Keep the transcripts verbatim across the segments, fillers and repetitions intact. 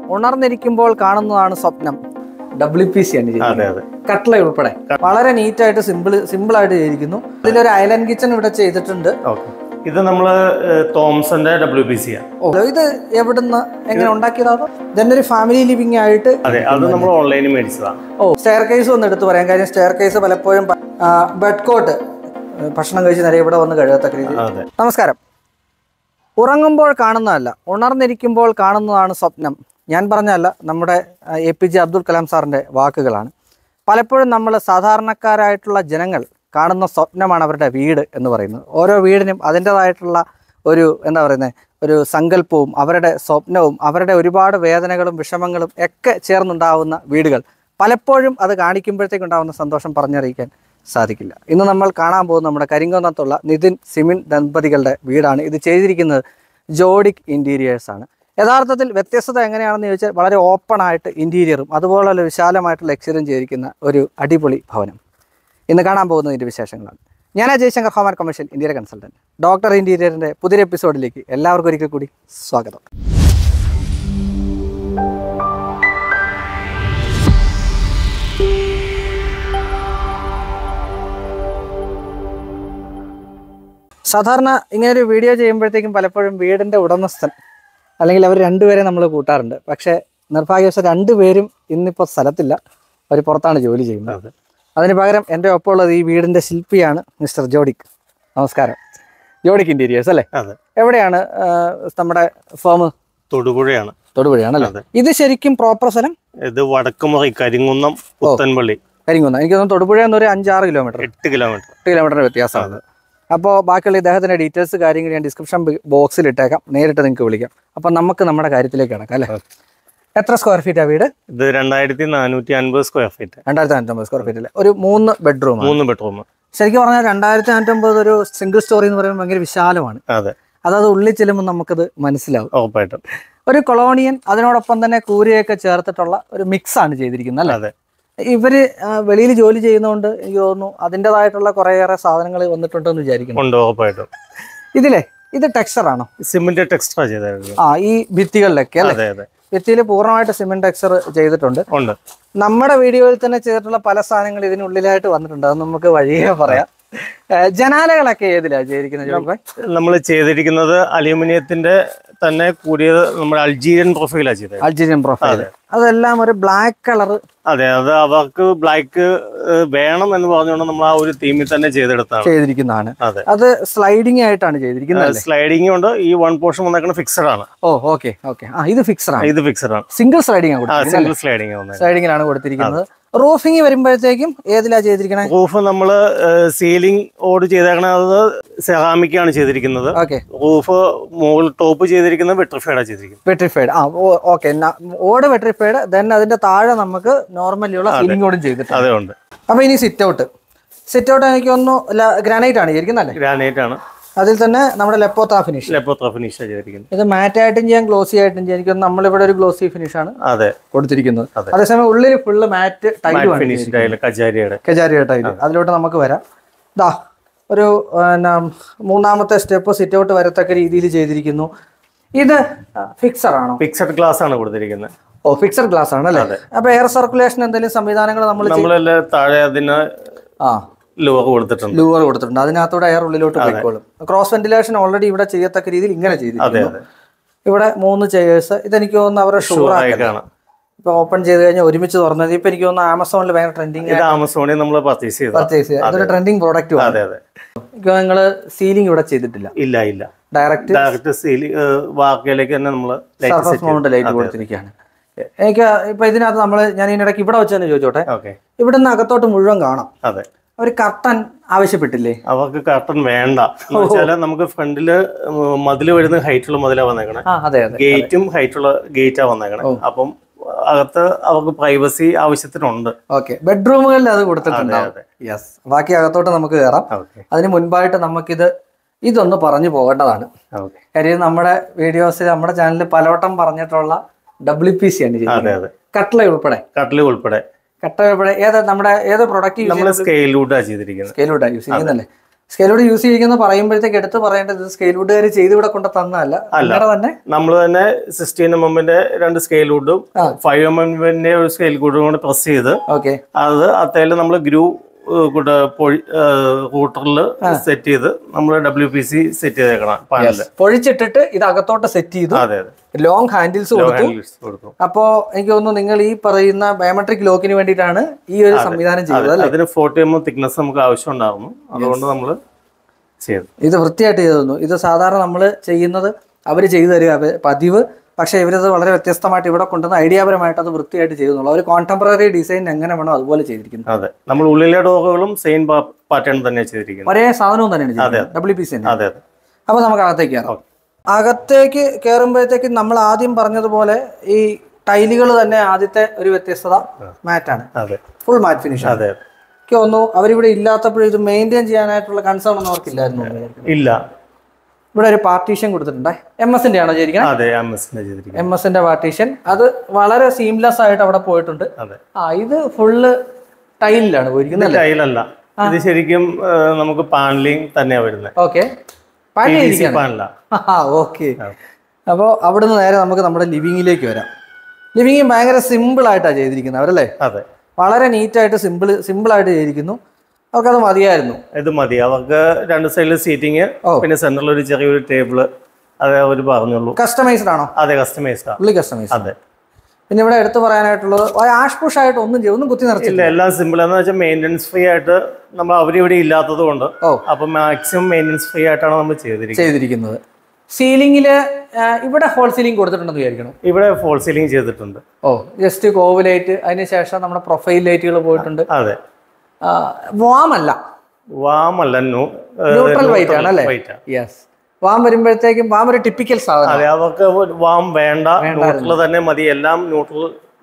ഉണർന്നിരിക്കുമ്പോൾ കാണുന്നതാണ് സ്വപ്നം. W P C ആണ് കട്ട്ല ഉൾപ്പെടെ വളരെ നീറ്റ് ആയിട്ട് സിമ്പിൾ സിമ്പിൾ ആയിട്ട് ചെയ്തിരിക്കുന്നു. ഇതിലൊരു ഐലൻഡ് കിച്ചൺ ഇവിടെ ചെയ്തിട്ടുണ്ട്. ഇത് നമ്മള് തോംസന്റെ ഡബ്ല്യു പി സി ആണ്. ഇത് എവിടുന്ന് എങ്ങനെ ഉണ്ടാക്കിയതാണോ? ഇതന്നെ ഒരു ഫാമിലി ലിവിംഗ് ആയിട്ട്. അതെ, അത് നമ്മൾ ഓൺലൈനിൽ മേടിച്ചതാണ്. ഓ, സ്റ്റെയർ കേസ് ഒന്ന് എടുത്ത് പറയാം. കാര്യം സ്റ്റെയർ കേസ് പലപ്പോഴും ബെഡ് കോട്ട് ഭക്ഷണം കഴിച്ച് നേരെ ഇവിടെ വന്ന് കഴുകത്തക്ക രീതിയിൽ. നമസ്കാരം. ഉറങ്ങുമ്പോൾ കാണുന്നതല്ല, ഉണർന്നിരിക്കുമ്പോൾ കാണുന്നതാണ് സ്വപ്നം. ഞാൻ പറഞ്ഞതല്ല, നമ്മുടെ A P J Abdul Kalam സാറിൻ്റെ വാക്കുകളാണ്. പലപ്പോഴും നമ്മൾ സാധാരണക്കാരായിട്ടുള്ള ജനങ്ങൾ കാണുന്ന സ്വപ്നമാണ് അവരുടെ വീട് എന്ന് പറയുന്നത്. ഓരോ വീടിനും അതിൻ്റേതായിട്ടുള്ള ഒരു എന്താ പറയുന്നത് ഒരു സങ്കല്പവും അവരുടെ സ്വപ്നവും അവരുടെ ഒരുപാട് വേദനകളും വിഷമങ്ങളും ഒക്കെ ചേർന്നുണ്ടാവുന്ന വീടുകൾ. പലപ്പോഴും അത് കാണിക്കുമ്പോഴത്തേക്കുണ്ടാവുന്ന സന്തോഷം പറഞ്ഞറിയിക്കാൻ സാധിക്കില്ല. ഇന്ന് നമ്മൾ കാണാൻ പോകുന്ന നമ്മുടെ കരിങ്കുന്നത്തുള്ള നിതിൻ സിമിൻ ദമ്പതികളുടെ വീടാണ്. ഇത് ചെയ്തിരിക്കുന്നത് ജോഡിക് ഇൻറ്റീരിയേഴ്സാണ്. യഥാർത്ഥത്തിൽ വ്യത്യസ്തത എങ്ങനെയാണെന്ന് ചോദിച്ചാൽ വളരെ ഓപ്പൺ ആയിട്ട് ഇൻറ്റീരിയറും അതുപോലുള്ള വിശാലമായിട്ടുള്ള എക്സ്പീരിയൻസ് ചെയ്തിരിക്കുന്ന ഒരു അടിപൊളി ഭവനം. ഇന്ന് കാണാൻ പോകുന്നതിൻ്റെ വിശേഷങ്ങളാണ്. ഞാൻ Jayashankar home and commercial interior consultant. Doctor ഇൻറ്റീരിയറിൻ്റെ പുതിയൊരു എപ്പിസോഡിലേക്ക് എല്ലാവർക്കും ഒരിക്കൽ കൂടി സ്വാഗതം. സാധാരണ ഇങ്ങനൊരു വീഡിയോ ചെയ്യുമ്പോഴത്തേക്കും പലപ്പോഴും വീടിൻ്റെ ഉടമസ്ഥൻ അല്ലെങ്കിൽ അവർ രണ്ടുപേരെ നമ്മൾ കൂട്ടാറുണ്ട്. പക്ഷേ നിർഭാഗ്യവശാൽ രണ്ടുപേരും ഇന്നിപ്പോൾ സ്ഥലത്തില്ല, അവർ പുറത്താണ് ജോലി ചെയ്യുന്നത്. അതിന് പകരം എൻ്റെ ഒപ്പം ഉള്ളത് ഈ വീടിൻ്റെ ശില്പിയാണ് മിസ്റ്റർ ജോഡിക്. നമസ്കാരം. ജോഡിക് ഇൻറ്റീരിയേഴ്സ് അല്ലേ? എവിടെയാണ് നമ്മുടെ ഫേം? തൊടുപുഴയാണ്. തൊടുപുഴയാണല്ലേ? ഇത് ശരിക്കും പ്രോപ്പർ സ്ഥലം? ഇത് വടക്കുമുറി കരിങ്കുന്നം പുത്തൻപള്ളി. കരിങ്കുന്നം. എനിക്ക് തോന്നുന്നു തൊടുപുഴ എന്നൊരു അഞ്ചാറ് കിലോമീറ്റർ എട്ട് കിലോമീറ്റർ എട്ട് കിലോമീറ്ററിന് വ്യത്യാസമാണ്. അപ്പോൾ ബാക്കിയുള്ള ഇദ്ദേഹത്തിൻ്റെ ഡീറ്റെയിൽസ് കാര്യങ്ങൾ ഞാൻ ഡിസ്ക്രിപ്ഷൻ ബോക്സിൽ ഇട്ടേക്കാം, നേരിട്ട് നിങ്ങൾക്ക് വിളിക്കാം. അപ്പം നമുക്ക് നമ്മുടെ കാര്യത്തിലേക്ക് കിടക്കാം അല്ലേ? എത്ര സ്ക്വയർ ഫീറ്റ് ആ വീട്? ഇത് രണ്ടായിരത്തി നാനൂറ്റി അൻപത് സ്ക്വയർ ഫീറ്റ്. രണ്ടായിരത്തി നാനൂറ്റി അമ്പത് സ്ക്വയർ ഫീറ്റ് അല്ലേ? ഒരു മൂന്ന് ബെഡ്റൂം. മൂന്ന് ബെഡ്റൂം. ശരിക്കും പറഞ്ഞാൽ രണ്ടായിരത്തി നാനൂറ്റി അമ്പത് ഒരു സിംഗിൾ സ്റ്റോറി എന്ന് പറയുമ്പോൾ ഭയങ്കര വിശാലമാണ്. അതെ, അതായത് ഉള്ളിൽ ചെല്ലുമ്പോൾ നമുക്കത് മനസ്സിലാവും. ഉറപ്പായിട്ടും ഒരു കൊളോണിയൻ അതിനോടൊപ്പം തന്നെ കൂരയൊക്കെ ചേർത്തിട്ടുള്ള ഒരു മിക്സ് ആണ് ചെയ്തിരിക്കുന്നത് അല്ലേ? ഇവര് വെളിയിൽ ജോലി ചെയ്യുന്നതുകൊണ്ട് എനിക്ക് തോന്നുന്നു അതിൻ്റെതായിട്ടുള്ള കുറേയേറെ സാധനങ്ങൾ വന്നിട്ടുണ്ടെന്ന് വിചാരിക്കുന്നു. ഇതിലെ ഇത് ടെക്സ്ചർ ആണോ? സിമെന്റ് ടെക്സ്ചർ ചെയ്തായിരുന്നു. ആ, ഈ ഭിത്തികളിലൊക്കെ അല്ലേ? ഭിത്തിയിൽ പൂർണ്ണമായിട്ട് സിമെന്റ് ടെക്സ്ചർ ചെയ്തിട്ടുണ്ട്. നമ്മുടെ വീഡിയോയിൽ തന്നെ ചെയ്തിട്ടുള്ള പല സാധനങ്ങൾ ഇതിനുള്ളിലായിട്ട് വന്നിട്ടുണ്ട്. അത് നമുക്ക് വഴിയേ പറയാം. ജനാലകളൊക്കെ ഏതിലാ ചെയ്തിരിക്കുന്നത്? നമ്മൾ ചെയ്തിരിക്കുന്നത് അലൂമിനിയത്തിന്റെ തന്നെ കൂടിയത് നമ്മുടെ അൾജീരിയൻ പ്രൊഫൈലാണ് ചെയ്തത്. Algerian profile. അതെല്ലാം ഒരു ബ്ലാക്ക് കളർ. അതെ, അത് അവർക്ക് ബ്ലാക്ക് വേണം എന്ന് പറഞ്ഞുകൊണ്ട് നമ്മൾ ആ ഒരു തീമിൽ തന്നെ ചെയ്തെടുത്താണ് ചെയ്തിരിക്കുന്നതാണ്. അത് സ്ലൈഡിംഗ് ആയിട്ടാണ് ചെയ്തിരിക്കുന്നത്. സ്ലൈഡിംഗ് ഉണ്ട്. ഈ വൺ പോർഷൻ വന്നേക്കുന്നത് ഫിക്സഡ് ആണ്. ഓ, ഓക്കെ ഓക്കെ. ആ, ഇത് ഫിക്സഡ് ആണ്. ഇത് ഫിക്സഡ് ആണ്. സിംഗിൾ സ്ലൈഡിംഗ് ആണ്. സിംഗിൾ സ്ലൈഡിംഗ് സ്ലൈഡിംഗിലാണ് കൊടുത്തിരിക്കുന്നത്. റൂഫിംഗ് വരുമ്പോഴത്തേക്കും ഏതിലാ ചെയ്തിരിക്കുന്നത്? റൂഫ് നമ്മള് സീലിംഗ് ഓട് ചെയ്തേക്കണത് സെറാമിക് ആണ് ചെയ്തിരിക്കുന്നത്. റൂഫ് മുകൾ ടോപ്പ് ചെയ്തിരിക്കുന്നത് വെട്രിഫൈഡ് ആണ് ചെയ്തിരിക്കുന്നത്. വെട്രിഫൈഡ്. ആ, ഓക്കെ. ഓട് വെട്രിഫൈഡ്. ദെൻ അതിന്റെ താഴെ നമുക്ക് നോർമലി ഉള്ള സീലിംഗ് ഓടും ചെയ്തിട്ടുണ്ട്. അതെ, ഉണ്ട്. അപ്പൊ ഇനി സിറ്റ് ഔട്ട്. സിറ്റ് ഔട്ട് എനിക്ക് തോന്നുന്നു ഗ്രാനൈറ്റ് ആണ് ചെയ്തിരിക്കുന്നത് അല്ലേ? ഗ്രാനൈറ്റ് ആണ്. അതിൽ തന്നെ നമ്മുടെ ലെപ്പോത്ത ഫിനിഷ്. ലെപ്പോത്ത ഫിനിഷ് ചെയ്തിരിക്കുന്നത്. ഇത് മാറ്റ് ആയിട്ടും ചെയ്യാം, ഗ്ലോസി ആയിട്ടും ചെയ്യാം. എനിക്ക് നമ്മളിവിടെ ഒരു ഗ്ലോസി ഫിനിഷ് ആണ് അതെ കൊടുത്തിരിക്കുന്നത്. അതേസമയം ഉള്ളിൽ ഫുള്ള് മാറ്റ് കജാരിയുടെ ടൈല്. അതിലോട്ട് നമുക്ക് വരാം. ഇതാ ഒരു മൂന്നാമത്തെ സ്റ്റെപ്പ് സിറ്റ് ഔട്ട് വരത്തക്ക രീതിയിൽ ചെയ്തിരിക്കുന്നു. ഇത് ഫിക്സഡ് ആണോ? ഫിക്സഡ് ഗ്ലാസ് ആണ് കൊടുത്തിരിക്കുന്നത്. ഓ, ഫിക്സഡ് ഗ്ലാസ് ആണ് അല്ലേ? അപ്പൊ എയർ സർക്കുലേഷൻ എന്തെങ്കിലും സംവിധാനങ്ങൾ നമ്മൾ താഴെ അതിന് ആ ലൂവർ കൊടുത്തിട്ടുണ്ട്. ലൂവർ കൊടുത്തിട്ടുണ്ട്. അതിനകത്തൂടെ എയർ ഉള്ളിലോട്ട് പോയിക്കോളും. ക്രോസ് വെന്റിലേഷൻ ഓൾറെഡി ഇവിടെ ചെയ്യത്തക്ക രീതിയിൽ ഇങ്ങനെ ചെയ്തിരിക്കുന്നു. ഇവിടെ മൂന്ന് ചെയേഴ്സ്. ഇതെനിക്ക് തോന്നുന്നു അവരുടെ ഷൂറാണ്. ഇപ്പൊ ഓപ്പൺ ചെയ്ത് കഴിഞ്ഞാൽ ഒരുമിച്ച് തുറന്നത്. ഇപ്പൊ എനിക്ക് തോന്നുന്നു ആമസോണിൽ ഭയങ്കര ട്രെൻഡിങ്. ആമസോണിൽ നമ്മൾ പർച്ചേസ് ചെയ്തു. പർച്ചേസ് ചെയ്തു. അതൊരു ട്രെൻഡിങ് പ്രോഡക്റ്റും. അതെ അതെ. നിങ്ങള് സീലിംഗ് ഇവിടെ ചെയ്തിട്ടില്ല? ഇല്ല ഇല്ല. ഡയറക്റ്റ് ഡയറക്റ്റ് സീലിംഗ് വാക്കിലേക്ക് തന്നെ നമ്മൾ സർഫസ് മൗണ്ട് ലൈറ്റ് കൊടുത്തിരിക്കുകയാണ്. എനിക്ക് ഇപ്പൊ ഇതിനകത്ത് നമ്മള് ഞാൻ ഇതിനിടയ്ക്ക് ഇവിടെ വെച്ച് തന്നെ ചോദിച്ചോട്ടെ, ഇവിടെ നിന്ന് അകത്തോട്ട് മുഴുവൻ കാണാം. അതെ. ഒരു കർട്ടൻ ആവശ്യപ്പെട്ടില്ലേ? അവർക്ക് കർട്ടൻ വേണ്ട. നമുക്ക് ഫ്രണ്ടില് മതില് വരുന്ന ഹൈറ്റുള്ള മതിലാ വന്നേക്കണേ. ഗേറ്റും ഹൈറ്റുള്ള ഗേറ്റാ വന്നേക്കണേ. അപ്പം അകത്ത് അവർക്ക് പ്രൈവസി ആവശ്യത്തിനുണ്ട്. ഓക്കെ. ബെഡ്റൂമുകളിൽ അത് കൊടുത്തിട്ടുണ്ട്. യെസ്. ബാക്കി അകത്തോട്ട് നമുക്ക് കയറാം. അതിന് മുൻപായിട്ട് നമുക്കിത് ഇതൊന്ന് പറഞ്ഞു പോകേണ്ടതാണ്. കാര്യം നമ്മുടെ വീഡിയോസിൽ നമ്മുടെ ചാനലിൽ പലവട്ടം പറഞ്ഞിട്ടുള്ള ഡബ്ല്യു പി സി ആണ് ചെയ്യുന്നത്. കട്ട്ല ഉൾപ്പെടെ. കട്ട്ല ഉൾപ്പെടെ കട്ട ഏതാ നമ്മുടെ ഏത് പ്രൊഡക്റ്റ്? സ്കെയിൽ വുഡാ ചെയ്തിരിക്കുന്നത്. സ്കെയിൽ വുഡാ യൂസ് ചെയ്യുന്നല്ലേ? സ്കെയിൽവുഡ് യൂസ് ചെയ്യുന്ന പറയുമ്പോഴത്തേക്ക് എടുത്ത് പറയേണ്ടത് സ്കെയിൽവുഡുകാർ ചെയ്ത് ഇവിടെ കൊണ്ട് തന്നല്ല, അങ്ങനെ തന്നെ നമ്മൾ തന്നെ സിക്സ്റ്റീൻ എം എമ്മിന്റെ രണ്ട് സ്കെയിൽവുഡും ഫൈവ് എം എമ്മിന്റെ ഒരു സ്കെയിൽ വുഡും കൂടെ പ്രസ് ചെയ്ത് ഓക്കെ അത് അത്തേല് നമ്മൾ ഗ്രൂ കൂടെ റൂട്ടറിൽ സെറ്റ് ചെയ്ത് നമ്മൾ ഡബ്ല്യു പി സി സെറ്റ് ചെയ്തേക്കണം പാനലില്. പൊഴിച്ചിട്ടിട്ട് ഇത് അകത്തോട്ട് സെറ്റ് ചെയ്തു. അതെ അതെ, ലോങ് ഹാൻഡിൽസ് കൊടുത്തു. അപ്പോ എനിക്ക് തോന്നുന്നു നിങ്ങൾ ഈ പറയുന്ന ബയോമെട്രിക് ലോക്കിന് വേണ്ടിയിട്ടാണ് ഈ ഒരു സംവിധാനം ചെയ്തത്. അതിന് ഫോർട്ടി എം എം തിക്നെസ് നമുക്ക് ആവശ്യം ഉണ്ടായിരുന്നു, അതുകൊണ്ട് നമ്മൾ ചെയ്തു. ഇത് വൃത്തിയായിട്ട് ചെയ്തു തന്നു. ഇത് സാധാരണ നമ്മൾ ചെയ്യുന്നത് അവർ ചെയ്തു തരിക പതിവ്, പക്ഷേ ഇവരത് വളരെ വ്യത്യസ്തമായിട്ട് ഇവിടെ കൊണ്ടുവന്ന് ഐഡിയാപരമായിട്ട് അത് വൃത്തിയായിട്ട് ചെയ്തു. ഒരു കോൺടെമ്പററി ഡിസൈൻ എങ്ങനെ വേണോ അതുപോലെ ചെയ്തിരിക്കുന്നു. അതെ, നമ്മൾ ഉള്ളിലെ ഡോറുകളും സെയിം പാറ്റേൺ തന്നെ ചെയ്തിരിക്കുന്നത്, ഒരേ സാധനവും തന്നെയാണ് ഡബ്ല്യു പി സി. അതെ അതെ. അപ്പൊ നമുക്ക് അകത്തേക്ക് കയറാം. അകത്തേക്ക് കയറുമ്പോഴത്തേക്ക് നമ്മൾ ആദ്യം പറഞ്ഞതുപോലെ ഈ ടൈലുകൾ തന്നെ ആദ്യത്തെ ഒരു വ്യത്യസ്തത മാറ്റാണ്, ഫുൾ മാറ്റ് ഫിനിഷ്. അതെ, എനിക്ക് തോന്നുന്നു അവരിവിടെ ഇല്ലാത്തപ്പോഴും ഇത് മെയിൻറ്റെയിൻ ചെയ്യാനായിട്ടുള്ള കൺസേൺ ഒന്നും അവർക്കില്ലായിരുന്നു. ഇല്ല. ഇവിടെ ഒരു പാർട്ടീഷൻ കൊടുത്തിട്ടുണ്ട്. എം എസിന്റെ ആണോ ചെയ്തിരിക്കുന്നത്? എം എസിന്റെ പാർട്ടീഷൻ, അത് വളരെ സീംലെസ് ആയിട്ട് അവിടെ പോയിട്ടുണ്ട്. ആ ഇത് ഫുള്ള് ടൈലിലാണ് പോയിരിക്കുന്നത്. ടൈലല്ല, ഇത് ശരിക്കും നമുക്ക് പാനലിംഗ് തന്നെയാ വരുന്നത്. Okay, okay. അപ്പോൾ അവിടുന്ന് നേരെ നമുക്ക് നമ്മുടെ ലിവിങ്ങിലേക്ക് വരാം. ലിവിങ് ഭയങ്കര സിമ്പിൾ ആയിട്ടാണ് ചെയ്തിരിക്കുന്നത് അവരല്ലേ? അതെ, വളരെ നീറ്റായിട്ട് സിമ്പിൾ സിമ്പിൾ ആയിട്ട് ചെയ്തിരിക്കുന്നു. അവർക്കത് മതിയായിരുന്നു. ഇത് മതി. അവർക്ക് രണ്ട് സൈഡിൽ സീറ്റിംഗ്, പിന്നെ സെന്ററിൽ ഒരു ചെറിയൊരു ടേബിള്, അതേ അവർ പറഞ്ഞുള്ളൂ. കസ്റ്റമൈസ്ഡ് ആണോ? അതെ, കസ്റ്റമൈസ്ഡ് ആണ്. കസ്റ്റമൈസ്. അതെ. പിന്നെ ഇവിടെ എടുത്തു പറയാനായിട്ടുള്ളത് ആഷ് പുഷ് ആയിട്ട് ഒന്നും ഒന്നും കുത്തി നിറച്ചില്ല, എല്ലാം സിമ്പിൾ. എന്ന് വെച്ചാൽ മെയിൻ്റെനൻസ് ഫ്രീ ആയിട്ട് നമ്മൾ അവരിവിടെ ഇല്ലാത്തത് കൊണ്ട് അപ്പൊ മാക്സിമം മെയിൻ്റെനൻസ് ഫ്രീ ആയിട്ടാണ് നമ്മൾ ചെയ്തിരിക്കുന്നത്. സീലിംഗില് ഇവിടെ ഫോൾ സീലിംഗ് കൊടുത്തിട്ടുണ്ടെന്ന് വിചാരിക്കണം. ഇവിടെ ഫോൾ സീലിംഗ് ചെയ്തിട്ടുണ്ട്. ഓ, ജസ്റ്റ് കോവ് ലൈറ്റ്, അതിനുശേഷം നമ്മുടെ പ്രൊഫൈൽ ലൈറ്റുകൾ പോയിട്ടുണ്ട്. അതെ, വാം അല്ല, വാം അല്ല, ന്യൂട്രൽ വൈറ്റ് ആണ് അല്ലേ? യെസ്. വാം വരുമ്പോഴത്തേക്കും വാം ഒരു ടിപ്പിക്കൽ സാധനം. അതെ, അവർക്ക് വാം വേണ്ട, ന്യൂട്രൽ തന്നെ മതി, എല്ലാം ന്യൂട്രൽ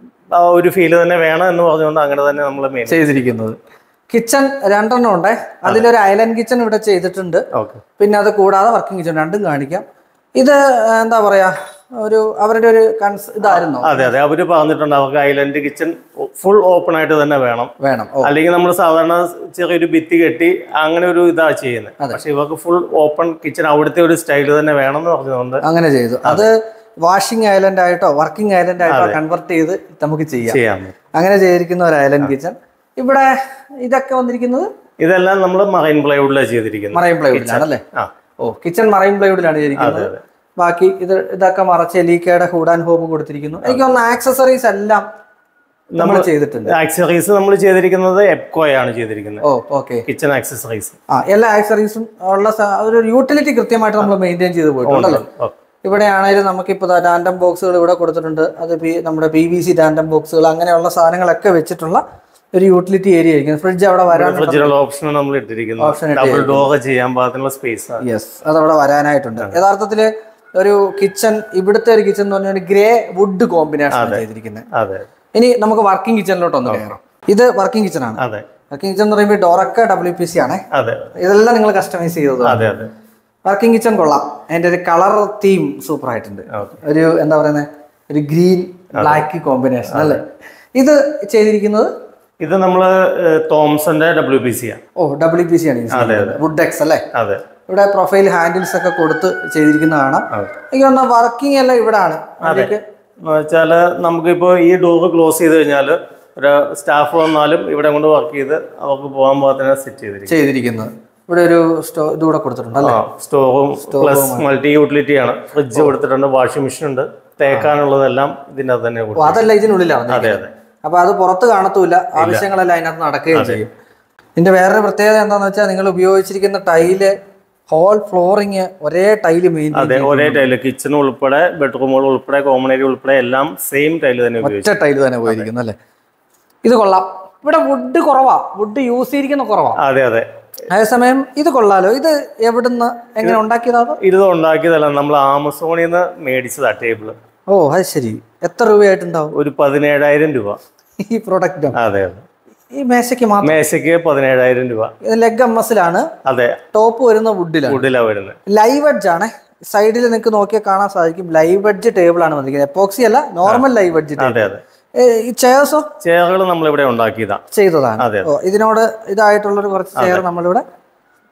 ഒരു ഫീല് തന്നെ വേണം എന്ന് പറഞ്ഞുകൊണ്ട് അങ്ങനെ തന്നെ നമ്മൾ ചെയ്തിരിക്കുന്നത്. കിച്ചൺ രണ്ടെണ്ണം ഉണ്ട്. അതിലൊരു ഐലൻഡ് കിച്ചൺ ഇവിടെ ചെയ്തിട്ടുണ്ട്. പിന്നെ അത് കൂടാതെ വർക്കിംഗ് കിച്ചൺ രണ്ടും കാണിക്കാം. ഇത് എന്താ പറയാ, ഒരു അവരുടെ ഒരു കൺസ് ഇതായിരുന്നു. അതെ അതെ, അവര് പറഞ്ഞിട്ടുണ്ട് അവർക്ക് ഐലൻഡ് കിച്ചൺ ഫുൾ ഓപ്പൺ ആയിട്ട് തന്നെ വേണം വേണം അല്ലെങ്കിൽ നമ്മൾ സാധാരണ ചെറിയൊരു ഭിത്തി കെട്ടി അങ്ങനെ ഒരു ഇതാ ചെയ്യുന്നത്. പക്ഷെ ഇവർക്ക് ഫുൾ ഓപ്പൺ കിച്ചൺ അവിടുത്തെ ഒരു സ്റ്റൈൽ തന്നെ വേണം എന്ന് പറഞ്ഞതുകൊണ്ട് അങ്ങനെ ചെയ്തു. അത് വാഷിംഗ് ഐലൻഡ് ആയിട്ടോ വർക്കിംഗ് ഐലൻഡ് ആയിട്ടോ കൺവെർട്ട് ചെയ്ത് നമുക്ക് ചെയ്യാം. അങ്ങനെ ചെയ്തിരിക്കുന്ന ഒരു ഐലൻഡ് കിച്ചൺ. ഇവിടെ ഇതൊക്കെ വന്നിരിക്കുന്നത് ഇതെല്ലാം നമ്മൾ മറൈൻ പ്ലൈവുഡിലാണ് ചെയ്തിരിക്കുന്നത്. മറൈൻ പ്ലൈവുഡിലാണല്ലേ? ഓ, കിച്ചൺ മറൈൻ പ്ലൈവുഡിലാണ് ചെയ്തിരിക്കുന്നത്. ബാക്കി ഇത് ഇതൊക്കെ മറച്ച് എലീക്കയുടെ ഹൂഡ് ആൻഡ് ഹോബ് കൊടുത്തിരിക്കുന്നു. എനിക്ക് തോന്നുന്നു ആക്സസറീസ് എല്ലാം നമ്മൾ ചെയ്തിട്ടുണ്ട്. ആക്സസറീസ് നമ്മൾ ചെയ്തിരിക്കുന്നത് എപ്കോയാണ് ചെയ്തിരിക്കുന്നത്. ഓ, ഓക്കെ. കിച്ചൺ ആക്സസറീസ്, ആ എല്ലാ ആക്സസറീസും ഉള്ള ഒരു യൂട്ടിലിറ്റി കൃത്യമായിട്ട് നമ്മൾ മെയിൻറ്റെയിൻ ചെയ്ത് പോയിട്ടുണ്ടല്ലോ. ഇവിടെ ആണെങ്കിലും നമുക്കിപ്പോൾ ടാൻഡം ബോക്സുകൾ ഇവിടെ കൊടുത്തിട്ടുണ്ട്. അത് നമ്മുടെ പി വി സി ടാൻഡം ബോക്സുകൾ അങ്ങനെയുള്ള സാധനങ്ങളൊക്കെ വെച്ചിട്ടുള്ള ഒരു യൂട്ടിലിറ്റി ഏരിയ ആയിരിക്കും. ഫ്രിഡ്ജ് അവിടെ വരാൻ ഓപ്ഷൻ നമ്മൾ ഇട്ടിരിക്കുന്നത്, ഡബിൾ ഡോർ ചെയ്യാൻ പാകത്തിനുള്ള സ്പേസ്. യെസ്, അതവിടെ വരാനായിട്ടുണ്ട്. യഥാർത്ഥത്തില് ഒരു കിച്ചൺ, ഇവിടുത്തെ ഒരു കിച്ചൺ എന്ന് പറഞ്ഞാൽ ഗ്രേ വുഡ് കോമ്പിനേഷൻ ചെയ്തിരിക്കുന്നത്. ഇനി നമുക്ക് വർക്കിംഗ് കിച്ചണിലോട്ട് ഒന്ന് കയറാം. ഇത് വർക്കിംഗ് കിച്ചൺ ആണ്. വർക്കിംഗ് കിച്ചൺ എന്ന് പറയുമ്പോൾ ഡോറൊക്കെ ഡബ്ല്യു പി സി ആണ്. ഇതെല്ലാം നിങ്ങൾ കസ്റ്റമൈസ് ചെയ്തത്. വർക്കിംഗ് കിച്ചൺ കൊള്ളാം. അതിന്റെ ഒരു കളർ തീം സൂപ്പർ ആയിട്ടുണ്ട്. ഒരു എന്താ പറയുന്നത്, ഒരു ഗ്രീൻ ബ്ലാക്ക് കോമ്പിനേഷൻ അല്ലേ? ഇത് ചെയ്തിരിക്കുന്നത് ഇത് നമ്മള് തോംസന്റെ ഡബ്ല്യു പി സി ആണ്. ഓ, ഡബ്ല്യു പി സി ആണ്. വുഡ് എക്സ് അല്ലേ? അതെ. ഇവിടെ പ്രൊഫൈൽ ഹാൻഡിൽസ് ഒക്കെ കൊടുത്ത് ചെയ്തിരിക്കുന്ന കാണാം. എനിക്ക് തോന്നുന്നു വർക്കിംഗ് എല്ലാം ഇവിടെ ആണ്. വെച്ചാല് നമുക്കിപ്പോ ഈ ഡോർ ക്ലോസ് ചെയ്ത് കഴിഞ്ഞാൽ ഒരു സ്റ്റാഫ് വന്നാലും ഇവിടെ കൊണ്ട് വർക്ക് ചെയ്ത് അവർക്ക് പോകാൻ പാകത്തിന് സെറ്റ് ചെയ്തിരിക്കുന്നത്. ഇവിടെ ഒരു സ്റ്റോ ഇതുകൂടെ കൊടുത്തിട്ടുണ്ട്. സ്റ്റോറും പ്ലസ് മൾട്ടി യൂട്ടിലിറ്റി ആണ്. ഫ്രിഡ്ജ് കൊടുത്തിട്ടുണ്ട്, വാഷിംഗ് മെഷീൻ ഉണ്ട്, തേക്കാനുള്ളതെല്ലാം ഇതിന്റെ തന്നെ. അതല്ല ഇതിനുള്ളിലാണ്. അതെ അതെ. അപ്പൊ അത് പുറത്ത് കാണത്തൂല്ല, ആവശ്യങ്ങളെല്ലാം അതിനകത്ത് നടക്കുകയും ചെയ്യും. ഇതിന്റെ വേറൊരു പ്രത്യേകത എന്താണെന്ന് വെച്ചാൽ നിങ്ങൾ ഉപയോഗിച്ചിരിക്കുന്ന ടൈല്, ഹോൾ ഫ്ലോറിങ് ഒരേ ടൈല് മെയിൻ. അതെ, ഒരേ ടൈല്. കിച്ചൺ ഉൾപ്പെടെ ബെഡ്റൂമുകൾ ഉൾപ്പെടെ കോമൺ ഏരിയ ഉൾപ്പെടെ എല്ലാം സെയിം ടൈല് തന്നെ, ഒറ്റ ടൈല് തന്നെ പോയിരിക്കുന്നു അല്ലേ? ഇത് കൊള്ളാം. ഇവിടെ വുഡ് കുറവാ, വുഡ് യൂസ് ചെയ്തിരിക്കുന്ന കുറവാ. അതെ അതെ. അതേസമയം ഇത് കൊള്ളാലോ. ഇത് എവിടുന്ന് എങ്ങനെ ഉണ്ടാക്കിയതാ? ഇത് ഉണ്ടാക്കിയതല്ല, നമ്മൾ ആമസോണിൽ നിന്ന് മേടിച്ചതാ ടേബിള്. ഓ, അത് ശരി. എത്ര രൂപയായിട്ടുണ്ടാവും? ഒരു പതിനേഴായിരം രൂപ ഈ പ്രൊഡക്റ്റ്. അതെ അതെ. ഈ മേശയ്ക്ക് മാത്രം മേശയ്ക്ക് പതിനേഴായിരം രൂപ. ലെഗ് എം എസിലാണ്. അതെ. ടോപ്പ് വരുന്ന വുഡിലാണ്. വുഡിലാണ് വരുന്നത്. ലൈവ് എഡ്ജ് ആണ്. സൈഡിൽ നിങ്ങൾക്ക് നോക്കിയാൽ കാണാൻ സാധിക്കും ലൈവ് എഡ്ജ് ടേബിൾ ആണ് വന്നിരിക്കുന്നത്. എപ്പോക്സി അല്ല, നോർമൽ ലൈവ് എഡ്ജ്. അതെ അതെ. ഈ ചെയർസോ? ചെയറുകൾ നമ്മളിവിടെ ഉണ്ടാക്കിയതാ, ചെയ്തതാണ്. ഇതിനോട് ഇതായിട്ടുള്ളൊരു കുറച്ച് ചെയർ നമ്മളിവിടെ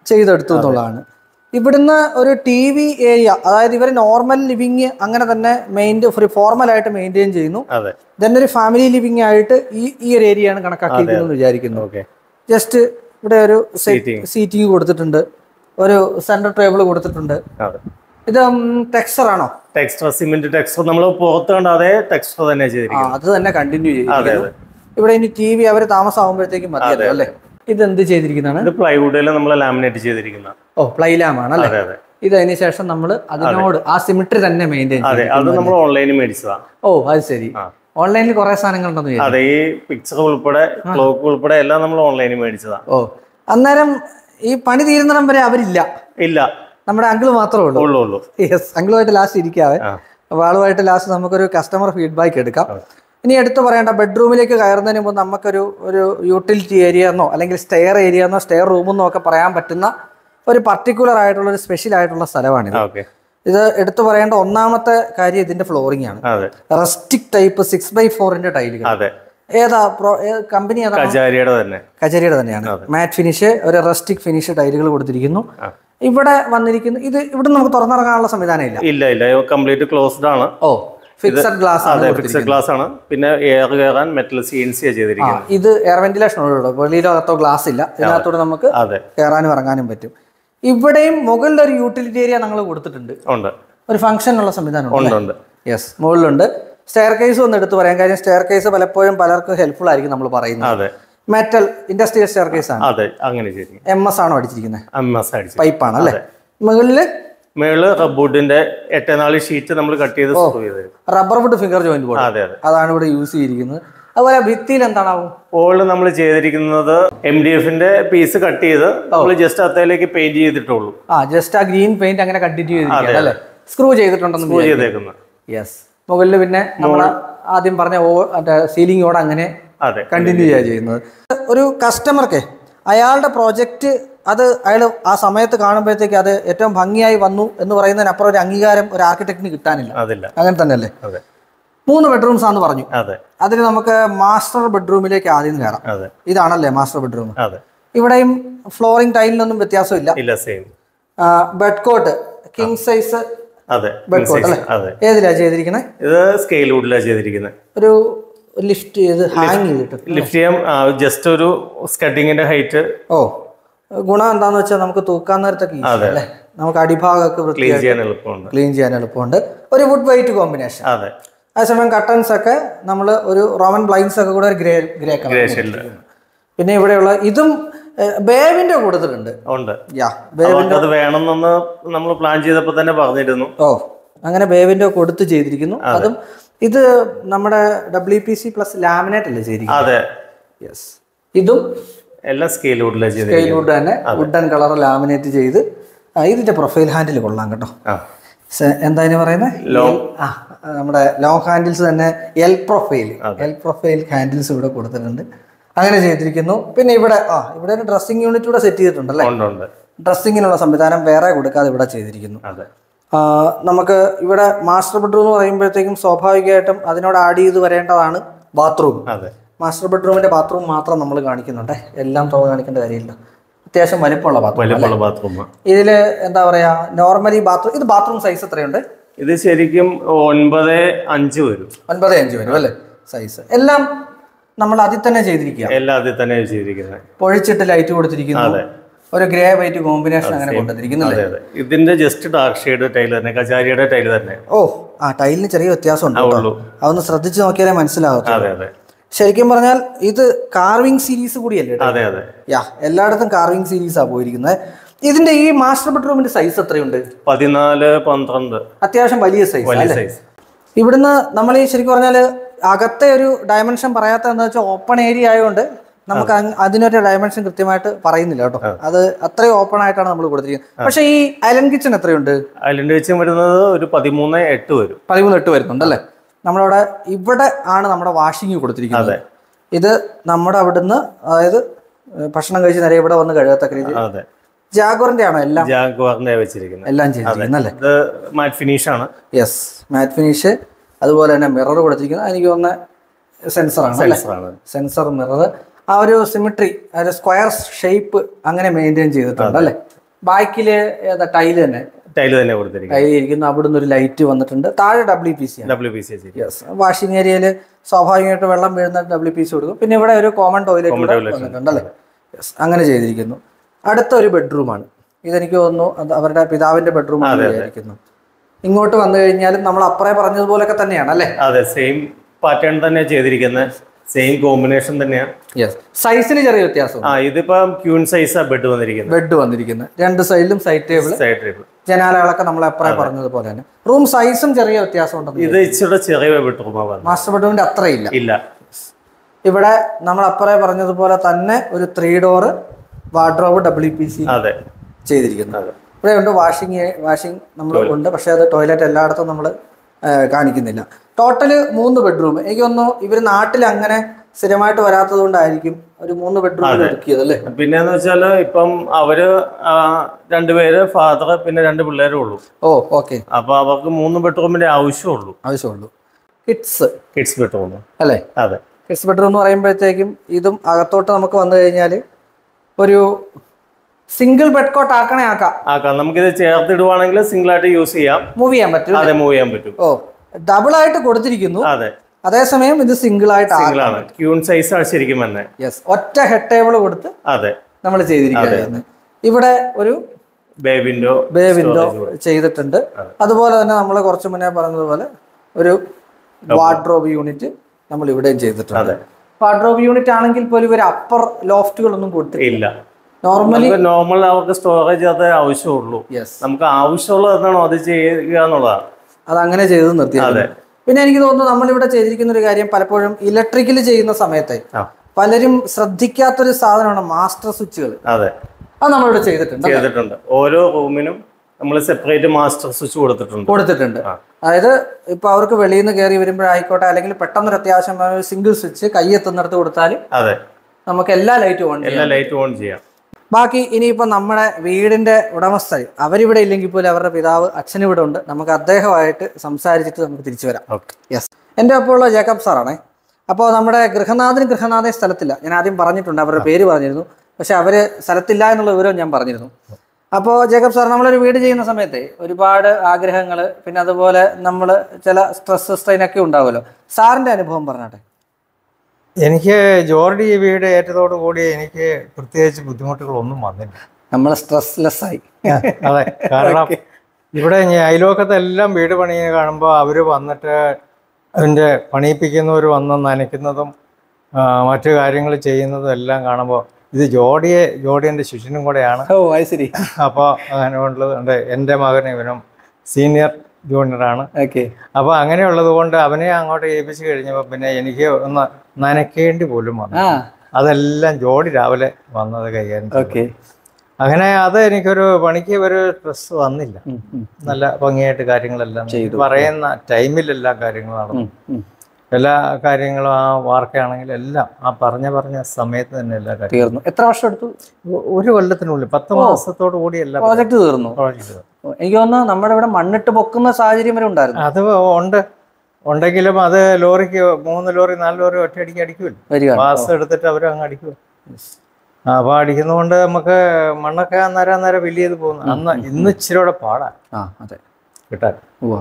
ചെയ്തെടുത്തു എന്നുള്ളതാണ്. ഇവിടുന്ന് ഒരു ടി വി ഏരിയ, അതായത് ഇവർ നോർമൽ ലിവിങ് അങ്ങനെ തന്നെ മെയിൻ ഒരു ഫോർമലായിട്ട് മെയിൻറ്റെയിൻ ചെയ്യുന്നു. ദെൻ ഒരു ഫാമിലി ലിവിങ് ആയിട്ട് ഈ ഈ ഒരു ഏരിയയാണ് കണക്കാക്കിയിരിക്കുന്നത് വിചാരിക്കുന്നു. ജസ്റ്റ് ഇവിടെ ഒരു സീറ്റിംഗ് കൊടുത്തിട്ടുണ്ട്, ഒരു സെന്റർ ടേബിൾ കൊടുത്തിട്ടുണ്ട്. ഇത് ടെക്സ്ചർ ആണോ? Texture, cement texture. നമ്മൾ പുറത്ത് കണ്ട അതേ ടെക്സ്ചർ തന്നെ ചെയ്തിരിക്കുന്നത്, അത് തന്നെ കണ്ടിന്യൂ ചെയ്തു. ഇവിടെ ഇനി ടി വി അവർ താമസമാകുമ്പോഴത്തേക്കും മതിയല്ലോ അല്ലേ? ഇത് എന്ത് ചെയ്തിരിക്കുന്നതാണ്? പ്ലൈവുഡിൽ നമ്മൾ ലാമിനേറ്റ് ചെയ്തിരിക്കുന്ന ഓ പ്ലൈ ലാം ആണ് അല്ലേ? ഇത് അതിന് ശേഷം നമ്മൾ അതിനോട് ആ സിമിട്രി തന്നെ മെയിൻറ്റെയിൻ ചെയ്യും. അത് നമ്മൾ ഓൺലൈനിൽ മേടിച്ചതാണ്. ഓ അത് ശരി. ഓൺലൈനിൽ കുറെ സാധനങ്ങൾ ഉണ്ടെന്ന്. അതെ, ഈ പിക്ചർ ഉൾപ്പെടെ ക്ലോക്ക് ഉൾപ്പെടെ എല്ലാം നമ്മൾ ഓൺലൈനിൽ മേടിച്ചതാണ്. ഓ അന്നേരം ഈ പണി തീരുന്നിടം വരെ അവരില്ല? ഇല്ല, നമ്മുടെ അങ്കിൾ മാത്രമേ ഉള്ളൂ. യെസ്, അങ്കിളുമായിട്ട് ലാസ്റ്റ് ഇരിക്കാവേ. അപ്പോൾ ആളുമായിട്ട് ലാസ്റ്റ് നമുക്കൊരു കസ്റ്റമർ ഫീഡ്ബാക്ക് എടുക്കാം. ഇനി എടുത്തു പറയേണ്ട, ബെഡ്റൂമിലേക്ക് കയറുന്നതിന് മുമ്പ് നമുക്കൊരു ഒരു യൂട്ടിലിറ്റി ഏരിയ എന്നോ അല്ലെങ്കിൽ സ്റ്റെയർ ഏരിയ എന്നോ സ്റ്റെയർ റൂമെന്നോ ഒക്കെ പറയാൻ പറ്റുന്ന ഒരു പർട്ടിക്കുലർ ആയിട്ടുള്ള ഒരു സ്പെഷ്യൽ ആയിട്ടുള്ള സ്ഥലമാണിത്. ഇത് എടുത്തു പറയേണ്ട ഒന്നാമത്തെ കാര്യം ഇതിന്റെ ഫ്ലോറിംഗ് ആണ്. റസ്റ്റിക് ടൈപ്പ് സിക്സ് ബൈ ഫോറിന്റെ ടൈലുകൾ. ഏതാ കമ്പനി? ഏതാ? കജാരിയുടെ തന്നെ. കജാരിയുടെ തന്നെയാണ്. മാറ്റ് ഫിനിഷ്, ഒരു റസ്റ്റിക് ഫിനിഷ് ടൈലുകൾ കൊടുത്തിരിക്കുന്നു. ഇവിടെ വന്നിരിക്കുന്നു, ഇത് ഇവിടെ നമുക്ക് തുറന്നിറങ്ങാനുള്ള സംവിധാനം ഇല്ല. ഇല്ല ഇല്ല കംപ്ലീറ്റ് ക്ലോസ്ഡ് ആണ്. ഓ ഫിക്സഡ് ഗ്ലാസ് ആണ്. ഫിക്സഡ് ഗ്ലാസ് ആണ്. പിന്നെ എയർ കയറാൻ മെറ്റൽ സി എൻ സി ചെയ്തിരിക്കുന്നത്. ഇത് എയർ വെന്റിലേഷൻ ഉള്ളൂ, വെളിയിലോ അകത്തോ ഗ്ലാസ് ഇല്ല. ഇതിനകത്തോടെ നമുക്ക് കയറാനും ഇറങ്ങാനും പറ്റും. ഇവിടെയും മുകളിൽ ഒരു യൂട്ടിലിറ്റി ഏരിയ ഞങ്ങൾ കൊടുത്തിട്ടുണ്ട്. ഒരു ഫംഗ്ഷനുള്ള സംവിധാനം ഉണ്ട്. യെസ്, മുകളിലുണ്ട്. സ്റ്റെയർ കേസ് ഒന്ന് എടുത്ത് പറയാം, കാര്യം സ്റ്റെയർ കേസ് പലപ്പോഴും പലർക്കും ഹെൽപ്ഫുൾ ആയിരിക്കും നമ്മൾ പറയുന്നത്. മെറ്റൽ ഇൻഡസ്ട്രിയൽ സ്റ്റെയർ കേസ് ആണ്. എം എസ് ആണോ അടിച്ചിരിക്കുന്നത്? പൈപ്പാണ് അല്ലേ? മുകളില് മേള് വുഡിന്റെ എട്ടനാല് ഷീറ്റ് നമ്മൾ കട്ട് ചെയ്ത് rubber wood finger joint board, അതാണ് ഇവിടെ യൂസ് ചെയ്തിരിക്കുന്നത്. അതുപോലെ ഭിത്തിയിൽ എന്താണാവും? ഓള് നമ്മൾ ചെയ്തിരിക്കുന്നത് എം ഡി എഫിന്റെ പീസ് കട്ട് ചെയ്ത് നമ്മൾ ജസ്റ്റ് അത്തേലേക്ക് പെയിന്റ് ചെയ്തിട്ടുള്ളൂ. ആ ജസ്റ്റ് ആ ഗ്രീൻ പെയിന്റ് അങ്ങനെ കണ്ടിന്യൂ ചെയ്തിരിക്കുകയാണ്. സ്ക്രൂ ചെയ്തിട്ടുണ്ടെന്ന് സ്ക്രൂ ചെയ്തേക്കുന്നത്. യെസ്. മുകളിൽ പിന്നെ നമ്മൾ ആദ്യം പറഞ്ഞ സീലിംഗോടെ അങ്ങനെ കണ്ടിന്യൂ ചെയ്യുക ചെയ്യുന്നത്. ഒരു കസ്റ്റമർക്ക് അയാളുടെ പ്രോജക്റ്റ് അത് അയാൾ ആ സമയത്ത് കാണുമ്പോഴത്തേക്ക് അത് ഏറ്റവും ഭംഗിയായി വന്നു എന്ന് പറയുന്നതിനപ്പുറം ഒരു അംഗീകാരം ഒരു ആർക്കിടെക്ടിന് കിട്ടാനില്ല. അങ്ങനെ തന്നെയല്ലേ? മൂന്ന് ബെഡ്റൂംസ് ആണെന്ന് പറഞ്ഞു. അതിന് നമുക്ക് മാസ്റ്റർ ബെഡ്റൂമിലേക്ക് ആദ്യം കയറാം. ഇതാണല്ലേ മാസ്റ്റർ ബെഡ്റൂം? ഇവിടെയും ഫ്ലോറിംഗ് ടൈലിനൊന്നും വ്യത്യാസമില്ല. Bed cot king size bed cot അല്ലേ? ഏതിലാ ചെയ്തിരിക്കുന്നത്? ഇത് സ്കെയിൽ വുഡിലാണ് ചെയ്തിരിക്കുന്നത്. ഒരു ലിഫ്റ്റ് ചെയ്ത് ഹാങ് ചെയ്തിട്ട് ലിഫ്റ്റ് ചെയ്യാം. ജസ്റ്റ് ഒരു സ്കട്ടിങ്ങിന്റെ ഹൈറ്റ്. ഓ ഗുണം എന്താന്ന് വെച്ചാൽ നമുക്ക് തൂക്കാൻ നേരത്തൊക്കെ അല്ലേ, നമുക്ക് അടിഭാഗമൊക്കെ ക്ലീൻ ചെയ്യാൻ എളുപ്പമുണ്ട്. ക്ലീൻ ചെയ്യാൻ എളുപ്പമുണ്ട്. ഒരു വുഡ് വൈറ്റ് കോമ്പിനേഷൻ. അതേസമയം കട്ടൻസ് ഒക്കെ നമ്മൾ ഒരു റോമൻ ബ്ലൈൻഡ്സ് ഒക്കെ കൂടെ ഒരു ഗ്രേ ഗ്രേ കളർ. പിന്നെ ഇവിടെയുള്ള ഇതും ബേവിന്റെ കൊടുത്തിട്ടുണ്ട്. അത് വേണമെന്ന് നമ്മൾ പ്ലാൻ ചെയ്തപ്പോൾ തന്നെ പറഞ്ഞിരുന്നു. ഓ അങ്ങനെ ബേവിന്റെ കൊടുത്ത് ചെയ്തിരിക്കുന്നു. അതും ഇത് നമ്മുടെ W P C plus laminate അല്ലേ ചെയ്തിരിക്കുന്നത്? യെസ്. ഇതും എല്ലാം സ്കെയിൽ വുഡിലെ സ്കെയിൽ വുഡ് തന്നെ വുഡൻ കളർ ലാമിനേറ്റ് ചെയ്ത്. ഇതിന്റെ പ്രൊഫൈൽ ഹാൻഡിൽ കൊള്ളാം കേട്ടോ. എന്താ പറയുന്നത്? ആ നമ്മുടെ ലോങ് ഹാൻഡിൽസ് തന്നെ L profile L profile handles ഇവിടെ കൊടുത്തിട്ടുണ്ട്. അങ്ങനെ ചെയ്തിരിക്കുന്നു. പിന്നെ ഇവിടെ ആ ഇവിടെ ഒരു ഡ്രസ്സിംഗ് യൂണിറ്റ് കൂടെ സെറ്റ് ചെയ്തിട്ടുണ്ടല്ലേ? ഡ്രസ്സിങ്ങിനുള്ള സംവിധാനം വേറെ കൊടുക്കാതെ ഇവിടെ ചെയ്തിരിക്കുന്നു. നമുക്ക് ഇവിടെ മാസ്റ്റർ ബെഡ്റൂം എന്ന് പറയുമ്പോഴത്തേക്കും സ്വാഭാവികമായിട്ടും അതിനോട് ആഡ് ചെയ്ത് വരേണ്ടതാണ് ബാത്റൂം. മാസ്റ്റർ ബെഡ്റൂമിന്റെ ബാത്റൂം മാത്രം നമ്മൾ കാണിക്കുന്നുണ്ട്, എല്ലാം തുറന്ന് കാണിക്കേണ്ട കാര്യമില്ല. അത്യാവശ്യം വലിപ്പമുള്ള ബാത്റൂം. ഇതില് എന്താ പറയാ, നോർമലി ബാത്റൂം ഇത് ബാത്റൂം സൈസ് എത്രയുണ്ട്? ഇത് ശരിക്കും ഒൻപത് അഞ്ച് വരും. ഒൻപത് അഞ്ച് വരും അല്ലേ സൈസ്? എല്ലാം നമ്മൾ അതിൽ തന്നെ ചെയ്തിരിക്കുക. എല്ലാം അതിൽ തന്നെ ചെയ്തിരിക്കുന്നത്. പൊഴിച്ചിട്ട് ലൈറ്റ് കൊടുത്തിരിക്കുന്നു. ഒരു ഗ്രേ വൈറ്റ് കോമ്പിനേഷൻ അങ്ങനെ കൊണ്ടുവന്നിരിക്കുന്നില്ലേ? ഇതിന്റെ ജസ്റ്റ് ഡാർക്ക് ഷെയ്ഡ് ടൈൽ തന്നെ, കജാരിയുടെ ടൈൽ തന്നെ. ഓ ആ ടൈലിന് ചെറിയ വ്യത്യാസം ഉണ്ട്, അതൊന്ന് ശ്രദ്ധിച്ച് നോക്കിയാലേ മനസ്സിലാവും. ശരിക്കും പറഞ്ഞാൽ ഇത് കാർവിംഗ് സീരീസ് കൂടിയല്ലേ? അതെ അതെ യാ എല്ലായിടത്തും കാർവിംഗ് സീരീസാണ് പോയിരിക്കുന്നത്. ഇതിന്റെ ഈ മാസ്റ്റർ ബെഡ്റൂമിന്റെ സൈസ് എത്രയുണ്ട്? പതിനാല് പന്ത്രണ്ട്. അത്യാവശ്യം വലിയ സൈസ്. ഇവിടുന്ന് നമ്മൾ ഈ ശരിക്കും പറഞ്ഞാൽ അകത്തെ ഒരു ഡയമെൻഷൻ പറയാത്ത എന്താ വെച്ചാൽ ഓപ്പൺ ഏരിയ ആയതുകൊണ്ട് നമുക്ക് അതിനൊരു ഡയമെൻഷൻ കൃത്യമായിട്ട് പറയുന്നില്ല കേട്ടോ. അത് അത്രയും ഓപ്പൺ ആയിട്ടാണ് നമ്മൾ കൊടുത്തിരിക്കുന്നത്. പക്ഷെ ഈ ഐലൻഡ് കിച്ചൺ എത്രയുണ്ട്? ഐലൻഡ് കിച്ചൺ വരുന്നത് ഒരു പതിമൂന്ന് എട്ട് വരും. പതിമൂന്ന് എട്ട് വരുന്നുണ്ടല്ലേ? നമ്മളവിടെ ഇവിടെ ആണ് നമ്മുടെ വാഷിംഗ് കൊടുത്തിരിക്കുന്നത്. ഇത് നമ്മുടെ അവിടുന്ന് അതായത് ഭക്ഷണം കഴിച്ച് നേരെ ഇവിടെ വന്ന് കഴുകത്തക്ക രീതി ജാഗ്വറിന്റെ ആണോ? എല്ലാം ജാഗ്വറിന്റെ വെച്ചിരിക്കുന്നത്. എല്ലാം ചെയ്തിരിക്കുന്നല്ലേ? ഇത് മാറ്റ് ഫിനിഷ് ആണ്. Yes, matt finish. അതുപോലെ തന്നെ മിറർ കൊടുത്തിരിക്കുന്നത് എനിക്ക് തോന്നുന്ന സെൻസറാണ്. സെൻസർ മിറർ ആ ഒരു സിമിട്രി, സ്ക്വയർ ഷേപ്പ് അങ്ങനെ മെയിൻറ്റെയിൻ ചെയ്തിട്ടുണ്ട് അല്ലേ? ബാക്കില് ഏതാ ടൈല് തന്നെ ടൈല് തന്നെ കൊടുത്തിരിക്കുന്നത്. ടൈല് ഇരിക്കുന്നു. അവിടുന്ന് ഒരു ലൈറ്റ് വന്നിട്ടുണ്ട്. താഴെ W P C W P C yes. Washing ഏരിയയിൽ സ്വാഭാവികമായിട്ട് വെള്ളം വീഴുന്ന ഡബ്ല്യു പി സി കൊടുക്കും. പിന്നെ ഇവിടെ ഒരു കോമൺ ടോയ്ലറ്റ് വന്നിട്ടുണ്ട് അല്ലേ. യെസ്, അങ്ങനെ ചെയ്തിരിക്കുന്നു. അടുത്ത ഒരു ബെഡ്റൂമാണ്. ഇതെനിക്ക് തോന്നുന്നു അത് അവരുടെ പിതാവിന്റെ ബെഡ്റൂം ആയിരിക്കുന്നു. ഇങ്ങോട്ട് വന്നു കഴിഞ്ഞാലും നമ്മൾ അപ്പറേ പറഞ്ഞതുപോലൊക്കെ തന്നെയാണ് അല്ലേ. അതെ, സെയിം പാറ്റേൺ തന്നെ ചെയ്തിരിക്കുന്നത്, സെയിം കോമ്പിനേഷൻ തന്നെയാണ്. യെസ്. സൈസിന് ചെറിയ വ്യത്യാസം. ആ, ഇതിപ്പോ ക്യൂൺ സൈസാ ബെഡ് വന്നിരിക്കുന്നത്. ബെഡ് വന്നിരിക്കുന്നത് രണ്ട് സൈഡിലും സൈഡ് ടേബിൾ, സൈഡ് ടേബിൾ, ജനാലകളൊക്കെ നമ്മൾ അപ്പറേ പറഞ്ഞതുപോലെ തന്നെ. റൂം സൈസും ചെറിയ വ്യത്യാസം ഉണ്ട്. ഇത് ഇച്ചിരി ചെറിയ ബെഡ്റൂമാണ്. മാസ്റ്റർ ബെഡ്റൂമിന്റെ അത്ര ഇല്ല ഇല്ല ഇവിടെ നമ്മൾ അപ്പറേ പറഞ്ഞതുപോലെ തന്നെ ഒരു three door wardrobe W P C ചെയ്തിരിക്കുന്നത്. ഇവിടെ ഉണ്ട് വാഷിംഗ് വാഷിംഗ് നമ്മൾ ഉണ്ട്. പക്ഷെ അത് ടോയ്ലറ്റ് എല്ലായിടത്തും നമ്മൾ കാണിക്കുന്നില്ല. ടോട്ടല് മൂന്ന് ബെഡ്റൂം. എനിക്ക് തോന്നുന്നു ഇവർ നാട്ടിൽ അങ്ങനെ സ്ഥിരമായിട്ട് വരാത്തത് കൊണ്ടായിരിക്കും ഒരു മൂന്ന് ബെഡ്റൂം ഒരുക്കിയത് അല്ലേ. പിന്നെന്ന് വെച്ചാല് ഇപ്പം അവര് രണ്ടുപേര്, ഫാദർ, പിന്നെ രണ്ട് പിള്ളേരേ ഉള്ളൂ. Oh okay. അപ്പൊ അവർക്ക് മൂന്ന് ബെഡ്റൂമിന്റെ ആവശ്യമുള്ളൂ ആവശ്യമുള്ളൂ കിഡ്സ് കിഡ്സ് ബെഡ്റൂം അല്ലേ. അതെ, കിഡ്സ് ബെഡ്റൂം എന്ന് പറയുമ്പോഴത്തേക്കും ഇതും അകത്തോട്ട് നമുക്ക് വന്നു കഴിഞ്ഞാൽ ഒരു സിംഗിൾ ബെഡ് കോട്ട് ആക്കണേ ആക്കാം ആക്കാം നമുക്കിത് ചേർത്തിടുവാണെങ്കിൽ സിംഗിൾ ആയിട്ട് യൂസ് ചെയ്യാം, മൂവ് ചെയ്യാൻ പറ്റും. അതെ, മൂവ് ചെയ്യാൻ പറ്റും. ഓ, ഡബിൾ ആയിട്ട് കൊടുത്തിരിക്കുന്നു. അതെ, അതേസമയം ഇത് സിംഗിൾ ആയിട്ട് ആണ്. ക്യൂൺ സൈസ് ആണ് ശരിക്കും തന്നെ. യെസ്, ഒറ്റ ഹെഡ് ടേബിൾ കൊടുത്ത് അതെ നമ്മൾ ചെയ്തിരിക്കുകയാണ്. ഇവിടെ ഒരു ബേ വിൻഡോ ബേ വിൻഡോ ചെയ്തിട്ടുണ്ട്. അതുപോലെ തന്നെ നമ്മൾ കുറച്ച് മുന്നേ പറഞ്ഞതുപോലെ ഒരു വാർഡ്രോബ് യൂണിറ്റ് നമ്മൾ ഇവിടെയും ചെയ്തിട്ടുണ്ട്. വാർഡ്രോബ് യൂണിറ്റ് ആണെങ്കിൽ പോലും ഒരു അപ്പർ ലോഫ്റ്റുകളൊന്നും കൊടുത്തിട്ടില്ല. നോർമലി നോർമൽ അവർക്ക് സ്റ്റോറേജ് അത് ആവശ്യമുള്ളൂ. നമുക്ക് ആവശ്യമുള്ളത് എന്താണോ അത് ചെയ്യുക എന്നുള്ളതാണ്. അത് അങ്ങനെ ചെയ്ത് നിർത്തിയത്. പിന്നെ എനിക്ക് തോന്നുന്നു നമ്മളിവിടെ ചെയ്തിരിക്കുന്ന ഒരു കാര്യം, പലപ്പോഴും ഇലക്ട്രിക്കൽ ചെയ്യുന്ന സമയത്ത് പലരും ശ്രദ്ധിക്കാത്തൊരു സാധനമാണ് മാസ്റ്റർ സ്വിച്ചുകൾ. അതെ, അത് നമ്മളിവിടെ ചെയ്തിട്ടുണ്ട് ചെയ്തിട്ടുണ്ട് ഓരോ റൂമിനും നമ്മൾ സെപ്പറേറ്റ് മാസ്റ്റർ സ്വിച്ച് കൊടുത്തിട്ടുണ്ട് കൊടുത്തിട്ടുണ്ട് അതായത് ഇപ്പൊ അവർക്ക് വെളിയിൽ നിന്ന് കയറി വരുമ്പോഴായിക്കോട്ടെ, അല്ലെങ്കിൽ പെട്ടെന്നൊരു അത്യാവശ്യം സിംഗിൾ സ്വിച്ച് കൈ എത്തുന്നിടത്ത് കൊടുത്താൽ അതെ നമുക്ക് എല്ലാ ലൈറ്റും ഓൺ എല്ലാ ലൈറ്റും ഓൺ ചെയ്യാം. ബാക്കി ഇനിയിപ്പോൾ നമ്മുടെ വീടിൻ്റെ ഉടമസ്ഥർ അവരിവിടെ ഇല്ലെങ്കിൽ പോലും അവരുടെ പിതാവ് അച്ഛനിവിടെ ഉണ്ട്. നമുക്ക് അദ്ദേഹമായിട്ട് സംസാരിച്ചിട്ട് നമുക്ക് തിരിച്ചു വരാം. യെസ്, എൻ്റെ ഒപ്പം ഉള്ള ജേക്കബ് സാറാണേ. അപ്പോൾ നമ്മുടെ ഗൃഹനാഥനും ഗൃഹനാഥൻ സ്ഥലത്തില്ല. ഞാൻ ആദ്യം പറഞ്ഞിട്ടുണ്ട്, അവരുടെ പേര് പറഞ്ഞിരുന്നു, പക്ഷെ അവർ സ്ഥലത്തില്ല എന്നുള്ള വിവരം ഞാൻ പറഞ്ഞിരുന്നു. അപ്പോൾ ജേക്കബ് സാർ, നമ്മളൊരു വീട് ചെയ്യുന്ന സമയത്ത് ഒരുപാട് ആഗ്രഹങ്ങൾ, പിന്നെ അതുപോലെ നമ്മൾ ചില സ്ട്രെസ് സ്ട്രെയിനൊക്കെ ഉണ്ടാവുമല്ലോ. സാറിൻ്റെ അനുഭവം പറഞ്ഞാട്ടെ. എനിക്ക് ജോർഡി ഈ വീട് ഏറ്റതോടു കൂടി എനിക്ക് പ്രത്യേകിച്ച് ബുദ്ധിമുട്ടുകളൊന്നും വന്നില്ല. നമ്മൾ സ്ട്രെസ്ലെസ് ആയി. അതെ, കാരണം ഇവിടെ അയൽവക്കത്തെല്ലാം വീട് പണി കാണുമ്പോൾ അവർ വന്നിട്ട് അതിൻ്റെ പണിയിപ്പിക്കുന്നവർ വന്ന് നനയ്ക്കുന്നതും മറ്റു കാര്യങ്ങൾ ചെയ്യുന്നതും എല്ലാം കാണുമ്പോൾ ഇത് ജോഡിയെ ജോഡിയൻ്റെ ശിഷ്യനും കൂടെയാണ്. ഓ അത് ശരി. അപ്പോൾ അങ്ങനെ ഉള്ളത് എൻ്റെ മകൻ ഇവനും സീനിയർ ജൂനിയറാണ്. ഓക്കെ. അപ്പോൾ അങ്ങനെയുള്ളത് കൊണ്ട് അവനെ അങ്ങോട്ട് ഏൽപ്പിച്ച് കഴിഞ്ഞപ്പോൾ പിന്നെ എനിക്ക് ഒന്ന് നനയ്ക്കേണ്ടി പോലും വന്നു. അതെല്ലാം ജോഡി രാവിലെ വന്നത് കൈകാര്യം. ഓക്കെ. അങ്ങനെ അത് എനിക്കൊരു പണിക്ക് ഒരു സ്ട്രെസ് വന്നില്ല. നല്ല ഭംഗിയായിട്ട് കാര്യങ്ങളെല്ലാം പറയുന്ന ടൈമിലെല്ലാം കാര്യങ്ങൾ നടന്നു. എല്ലാ കാര്യങ്ങളും ആ വാർക്കയാണെങ്കിലും എല്ലാം ആ പറഞ്ഞ പറഞ്ഞ സമയത്ത് തന്നെ എല്ലാ കാര്യങ്ങളും തീർന്നു. എത്ര വർഷം എടുത്തു? ഒരു കൊല്ലത്തിനുള്ളിൽ പത്ത് മാസത്തോടു കൂടി എല്ലാ പ്രോജക്റ്റ് തീർന്നു. എനിക്ക് തോന്നുന്നു നമ്മുടെ ഇവിടെ മണ്ണിട്ട് പൊക്കുന്ന സാഹചര്യം വരെ ഉണ്ടായിരുന്നു. അത് ഉണ്ട് ഉണ്ടെങ്കിലും അത് ലോറിക്ക് മൂന്ന് ലോറി നാല് ലോറി ഒറ്റയടിക്ക് അടിക്കുമല്ലോ. പാസ് എടുത്തിട്ട് അവർ അങ്ങ് അടിക്കുമല്ലോ. അപ്പൊ അടിക്കുന്നതുകൊണ്ട് നമുക്ക് മണ്ണൊക്കെ അന്നേരം അന്നേരം വലിയത് പോകുന്നു. അന്ന് ഇന്ന് ഇച്ചിരി കൂടെ പാടാൻ കിട്ടാൻ.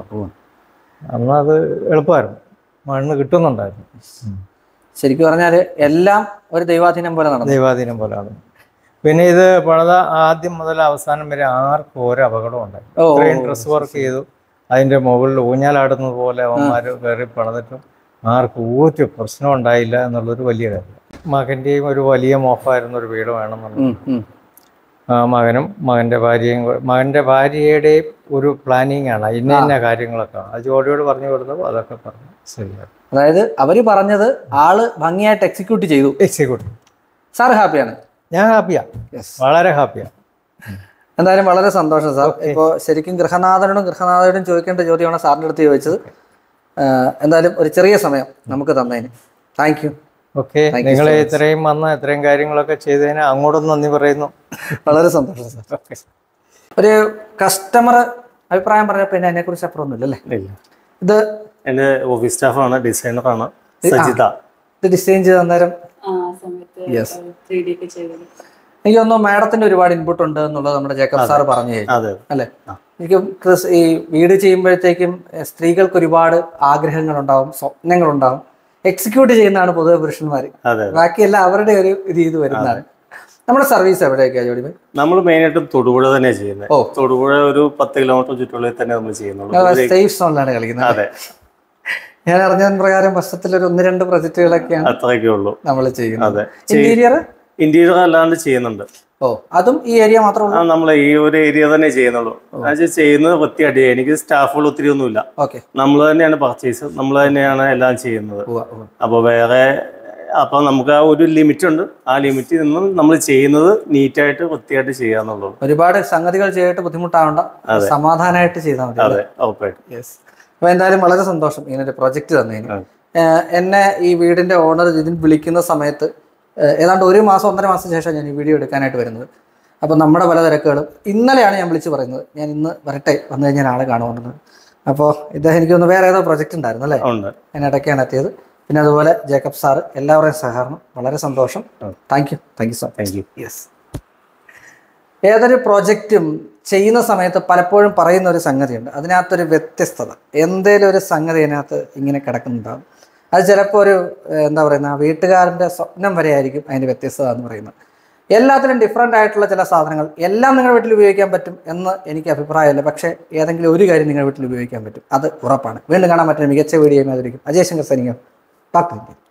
അന്ന് അത് എളുപ്പമായിരുന്നു, മണ്ണ് കിട്ടുന്നുണ്ടായിരുന്നു. ശരിക്കും പറഞ്ഞാൽ എല്ലാം ഒരു ദൈവാധീനം പോലെ നടന്നു. ദൈവാധീനം പോലെ നടന്നു. പിന്നെ ഇത് പണിത ആദ്യം മുതൽ അവസാനം വരെ ആർക്കും ഓരോ അപകടം ഉണ്ടായി. ഇത്രയും ഡ്രസ് വർക്ക് ചെയ്തു, അതിൻ്റെ മുകളിൽ ഊഞ്ഞാലാടുന്നത് പോലെ അവന്മാർ കയറി പണിതിട്ടും ആർക്കും ഒരു പ്രശ്നം ഉണ്ടായില്ല എന്നുള്ളൊരു വലിയ കാര്യം. മകൻ്റെയും ഒരു വലിയ മോഹമായിരുന്നു ഒരു വീട് വേണമെന്നുള്ളത്. മകനും മകൻ്റെ ഭാര്യയും മകൻ്റെ ഭാര്യയുടെയും ഒരു പ്ലാനിങ് ആണ്. ഇന്ന ഇന്ന കാര്യങ്ങളൊക്കെ അത് ജോഡിയോട് പറഞ്ഞു കൊടുത്തപ്പോൾ അതൊക്കെ പറഞ്ഞു ശരിയാണ്. അതായത് അവർ പറഞ്ഞത് ആള് ഭംഗിയായിട്ട് എക്സിക്യൂട്ട് ചെയ്തു. എക്സിക്യൂട്ട് സാർ ഹാപ്പിയാണ്? ഞാൻ ഹാപ്പിയാണ്, വളരെ ഹാപ്പിയാണ്. എന്തായാലും വളരെ സന്തോഷം സാർ. ഇപ്പോൾ ശരിക്കും ഗൃഹനാഥനോടും ഗൃഹനാഥനോടും ചോദിക്കേണ്ട ചോദ്യമാണ് സാറിൻ്റെ അടുത്ത് ചോദിച്ചത്. എന്തായാലും ഒരു ചെറിയ സമയം നമുക്ക് തന്നതിന് താങ്ക് യു. ഓക്കെ, നിങ്ങൾ ഇത്രയും വന്ന് ഇത്രയും കാര്യങ്ങളൊക്കെ ചെയ്തതിന് അങ്ങോട്ടും നന്ദി പറയുന്നു. വളരെ സന്തോഷം സാർ. ഒരു കസ്റ്റമർ അഭിപ്രായം പറഞ്ഞപ്പോൾ പിന്നെ അതിനെ കുറിച്ച് അപ്പുറമൊന്നുമില്ല അല്ലേ? ഇത് എൻ്റെ ഓഫീസ് സ്റ്റാഫാണ്, ഡിസൈനറാണ് സജിത. ഇത് ഡിസൈൻ ചെയ്ത് അന്നേരം എനിക്ക് തോന്നുന്നു മാഡത്തിന്റെ ഒരുപാട് ഇൻപുട്ട് ഉണ്ട് എന്നുള്ളത് നമ്മുടെ ജേക്കബ് സാർ പറഞ്ഞു കഴിഞ്ഞു അല്ലെ. എനിക്ക് ഈ വീട് ചെയ്യുമ്പോഴത്തേക്കും സ്ത്രീകൾക്ക് ഒരുപാട് ആഗ്രഹങ്ങളുണ്ടാവും, സ്വപ്നങ്ങളുണ്ടാവും. എക്സിക്യൂട്ട് ചെയ്യുന്നതാണ് പൊതുവെ പുരുഷന്മാർ, ബാക്കിയെല്ലാം അവരുടെ ഒരു രീതി വരുന്നതാണ്. നമ്മുടെ സർവീസ് എവിടെയൊക്കെയാ ജോലി? നമ്മൾ മെയിനായിട്ടും തൊടുപുഴ തന്നെ ചെയ്യുന്നത്. ഓ, തൊടുപുഴ ഒരു പത്ത് കിലോമീറ്റർ ചുറ്റുള്ളിൽ തന്നെ നമ്മൾ ചെയ്യുന്നുള്ളൂ. സേഫ് സോണിലാണ് കളിക്കുന്നത്. അതെ, ഞാൻ അറിഞ്ഞതിന് പ്രകാരം വർഷത്തിൽ ഒരു ഒന്ന് രണ്ട് പ്രൊജക്ടുകളൊക്കെയാണ് അത്രയൊക്കെ ഉള്ളൂ നമ്മൾ ചെയ്യുന്നത്. ഇന്റീരിയർ ഇന്റീരിയർ അല്ലാണ്ട് ചെയ്യുന്നുണ്ട്. ഓ, അതും ഈ ഏരിയ മാത്രമേ നമ്മൾ ഈ ഒരു ഏരിയ തന്നെ ചെയ്യുന്നുള്ളൂ. ചെയ്യുന്നത് വൃത്തിയായിട്ട്. എനിക്ക് സ്റ്റാഫുകൾ ഒത്തിരി ഒന്നുമില്ല. നമ്മൾ തന്നെയാണ് പർച്ചേസ്, നമ്മൾ തന്നെയാണ് എല്ലാം ചെയ്യുന്നത്. അപ്പൊ വേറെ അപ്പൊ നമുക്ക് ആ ഒരു ലിമിറ്റ് ഉണ്ട്. ആ ലിമിറ്റിൽ നിന്നും നമ്മൾ ചെയ്യുന്നത് നീറ്റായിട്ട് വൃത്തിയായിട്ട് ചെയ്യാന്നുള്ളൂ. ഒരുപാട് സംഗതികൾ ചെയ്തിട്ട് ബുദ്ധിമുട്ടാവണ്ട, സമാധാനമായിട്ട് ചെയ്താൽ മതി. അതെ, ഉറപ്പായിട്ടും. അപ്പൊ എന്തായാലും വളരെ സന്തോഷം ഇങ്ങനെ ഒരു പ്രൊജക്ട് തന്നതിന്. എന്നെ ഈ വീടിന്റെ ഓണർ ഇതിന് വിളിക്കുന്ന സമയത്ത് ഏതാണ്ട് ഒരു മാസം ഒന്നര മാസം ശേഷം ഞാൻ ഈ വീഡിയോ എടുക്കാനായിട്ട് വരുന്നത്. അപ്പോൾ നമ്മുടെ പല തിരക്കുകളും ഇന്നലെയാണ് ഞാൻ വിളിച്ച് പറയുന്നത് ഞാൻ ഇന്ന് വരട്ടെ, വന്നു കഴിഞ്ഞാൽ ആളെ കാണുമെന്നത്. അപ്പോൾ ഇദ്ദേഹം എനിക്കൊന്ന് വേറെ ഏതോ പ്രൊജക്ട് ഉണ്ടായിരുന്നു അല്ലേ, ഞാൻ ഇടയ്ക്കാണ് എത്തിയത്. പിന്നെ അതുപോലെ ജേക്കബ് സാറ്, എല്ലാവരുടെയും സഹകരണം വളരെ സന്തോഷം. Thank you thank you so thank you yes. ഏതൊരു പ്രോജക്റ്റും ചെയ്യുന്ന സമയത്ത് പലപ്പോഴും പറയുന്ന ഒരു സംഗതിയുണ്ട്, അതിനകത്തൊരു വ്യത്യസ്തത, എന്തേലും ഒരു സംഗതി അതിനകത്ത് ഇങ്ങനെ കിടക്കുന്നുണ്ടാകും. അത് ചിലപ്പോൾ ഒരു എന്താ പറയുന്ന വീട്ടുകാരൻ്റെ സ്വപ്നം വരെ ആയിരിക്കും അതിൻ്റെ വ്യത്യസ്തത എന്ന് പറയുന്നത്. എല്ലാത്തിനും ഡിഫറെൻ്റ് ആയിട്ടുള്ള ചില സാധനങ്ങൾ എല്ലാം നിങ്ങളുടെ വീട്ടിൽ ഉപയോഗിക്കാൻ പറ്റും എന്ന് എനിക്ക് അഭിപ്രായമില്ല. പക്ഷേ ഏതെങ്കിലും ഒരു കാര്യം നിങ്ങളുടെ വീട്ടിൽ ഉപയോഗിക്കാൻ പറ്റും, അത് ഉറപ്പാണ്. വീണ്ടും കാണാൻ പറ്റുന്ന മികച്ച വീഡിയോ ആയിരിക്കും. Ajay Shankar signing of.